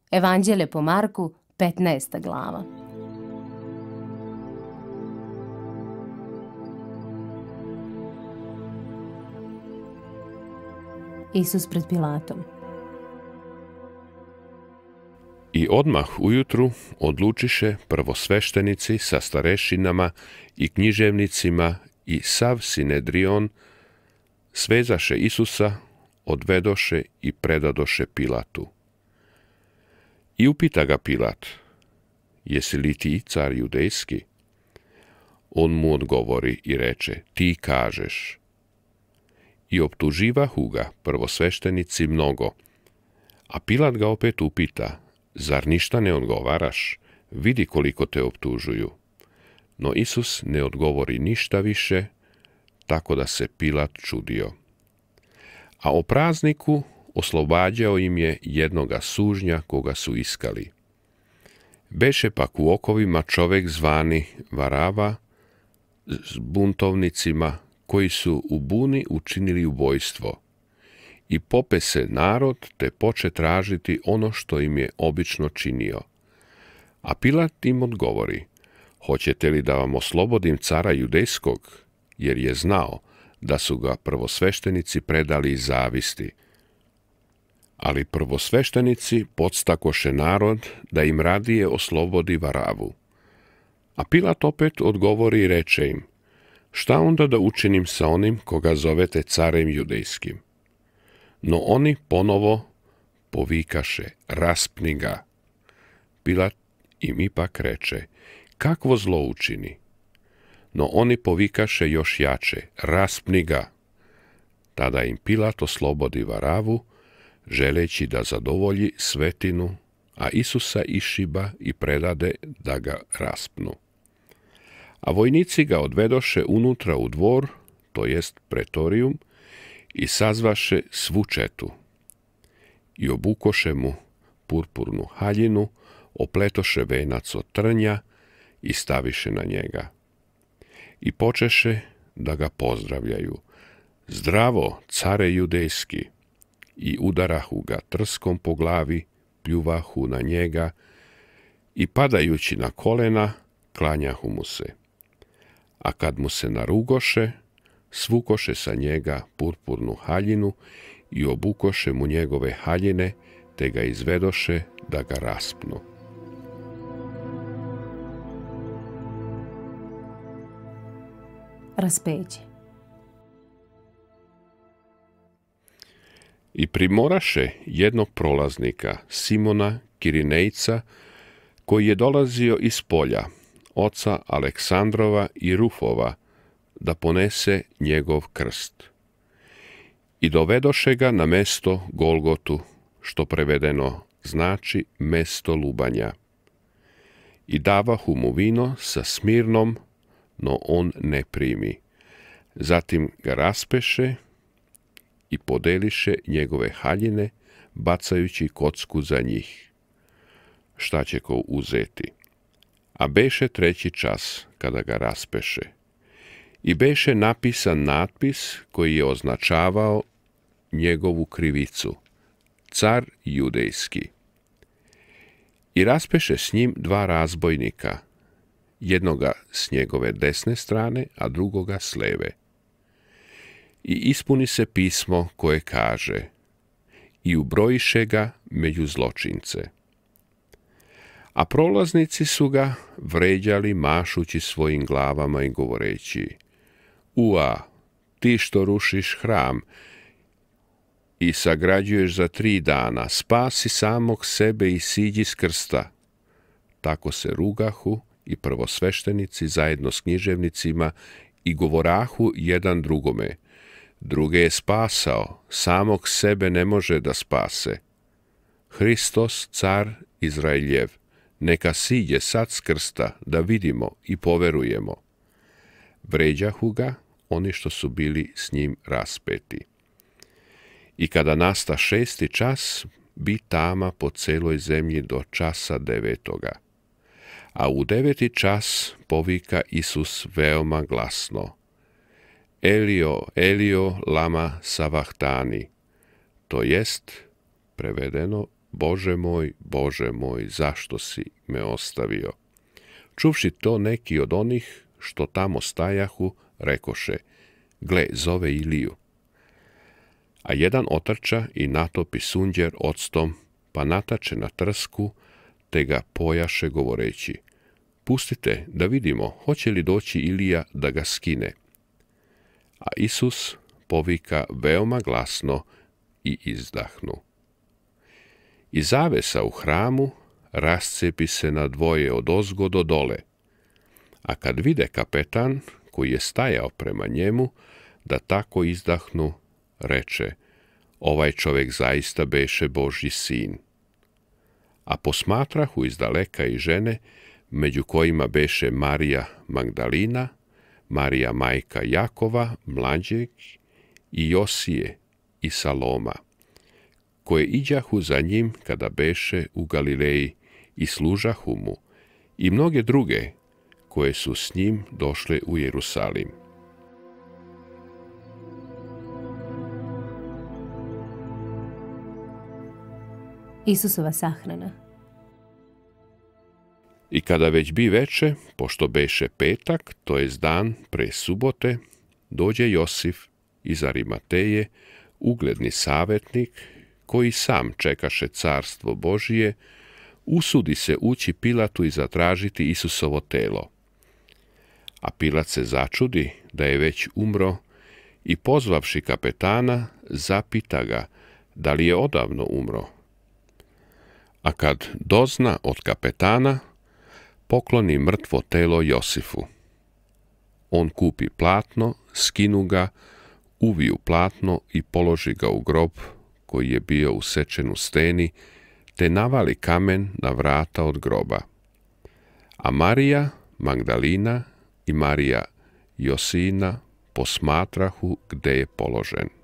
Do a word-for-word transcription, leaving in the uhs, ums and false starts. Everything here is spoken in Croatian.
Evanđelje po Marku, petnaesta glava. Isus pred Pilatom. I odmah ujutru odlučiše prvosveštenici sa starešinama i književnicima i sav Sinedrion, svezaše Isusa, odvedoše i predadoše Pilatu. I upita ga Pilat, jesi li ti car judejski? On mu odgovori i reče, ti kažeš. I optuživahu ga prvosveštenici mnogo, a Pilat ga opet upita, zar ništa ne odgovaraš? Vidi koliko te optužuju. No Isus ne odgovori ništa više, tako da se Pilat čudio. A o prazniku oslobađao im je jednoga sužnja koga su iskali. Beše pak u okovima čovek zvani Varava s buntovnicima koji su u buni učinili ubojstvo. I pope se narod te poče tražiti ono što im je obično činio. A Pilat im odgovori, hoćete li da vam oslobodim cara judejskog, jer je znao da su ga prvosveštenici predali iz zavisti. Ali prvosveštenici podstakoše narod da im radije oslobodi Varavu. A Pilat opet odgovori i reče im, šta onda da učinim sa onim koga zovete carem judejskim? No oni ponovo povikaše, raspni ga. Pilat im ipak reče, kakvo zlo učini? No oni povikaše još jače, raspni ga. Tada im Pilat oslobodi Varavu, želeći da zadovolji svetinu, a Isusa išiba i predade da ga raspnu. A vojnici ga odvedoše unutra u dvor, to jest pretorijum, i sazvaše svu četu. I obukoše mu purpurnu haljinu, opletoše venac od trnja i staviše na njega. I počeše da ga pozdravljaju. Zdravo, care judejski! I udarahu ga trskom po glavi, pljuvahu na njega i padajući na kolena, klanjahu mu se. A kad mu se narugoše, svukoše sa njega purpurnu haljinu i obukoše mu njegove haljine, te ga izvedoše da ga raspnu. Raspeće. I primoraše jednog prolaznika, Simona Kirinejca, koji je dolazio iz polja, oca Aleksandrova i Rufova, da ponese njegov krst. I dovedoše ga na mesto Golgotu, što prevedeno znači mesto lubanja. I davahu mu vino sa smirnom, no on ne primi. Zatim ga raspeše i podeliše njegove haljine, bacajući kocku za njih. Šta će ko uzeti? A beše treći čas kada ga raspeše. I beše napisan natpis koji je označavao njegovu krivicu, car judejski. I raspeše s njim dva razbojnika, jednoga s njegove desne strane, a drugoga s leve. I ispuni se pismo koje kaže, i ubrojiše ga među zločince. A prolaznici su ga vređali mašući svojim glavama i govoreći, ua, ti što rušiš hram i sagrađuješ za tri dana, spasi samog sebe i siđi s krsta. Tako se rugahu i prvosveštenici zajedno s književnicima i govorahu jedan drugome, druge je spasao, samog sebe ne može da spase. Hristos, car Izraeljev, neka siđe sad s krsta da vidimo i poverujemo. Vređahu ga oni što su bili s njim raspeti. I kada nasta šesti čas, bi tama po celoj zemlji do časa devetoga. A u deveti čas povika Isus veoma glasno, Elio, Elio, lama savahtani, to jest, prevedeno, Bože moj, Bože moj, zašto si me ostavio? Čuvši to, neki od onih što tamo stajahu, rekoše, gle, zove Iliju. A jedan otrča i natopi sunđer octom, pa natače na trsku, te ga pojaše govoreći, pustite da vidimo, hoće li doći Ilija da ga skine. A Isus povika veoma glasno i izdahnu. I zavesa u hramu rascepi se na dvoje od ozgo do dole, a kad vide kapetan, koji je stajao prema njemu, da tako izdahnu, reče, ovaj čovjek zaista beše Božji sin. A posmatrahu izdaleka i žene, među kojima beše Marija Magdalina, Marija majka Jakova, mlađeg, i Josije i Saloma, koje iđahu za njim kada beše u Galileji i služahu mu, i mnoge druge koje su s njim došle u Jerusalim. Isusova sahrana. I kada već bi veče, pošto beše petak, to jest dan pre subote, dođe Josif iz Arimateje, ugledni savjetnik, koji sam čekaše carstvo Božije, usudi se ući Pilatu i zatražiti Isusovo telo. A Pilat se začudi da je već umro i pozvavši kapetana, zapita ga da li je odavno umro. A kad dozna od kapetana, pokloni mrtvo telo Josifu. On kupi platno, skinu ga, uviju platno i položi ga u grob koji je bio usečen u steni, te navali kamen na vrata od groba. A Marija Magdalina i Marija Josina posmatrahu gde je položen.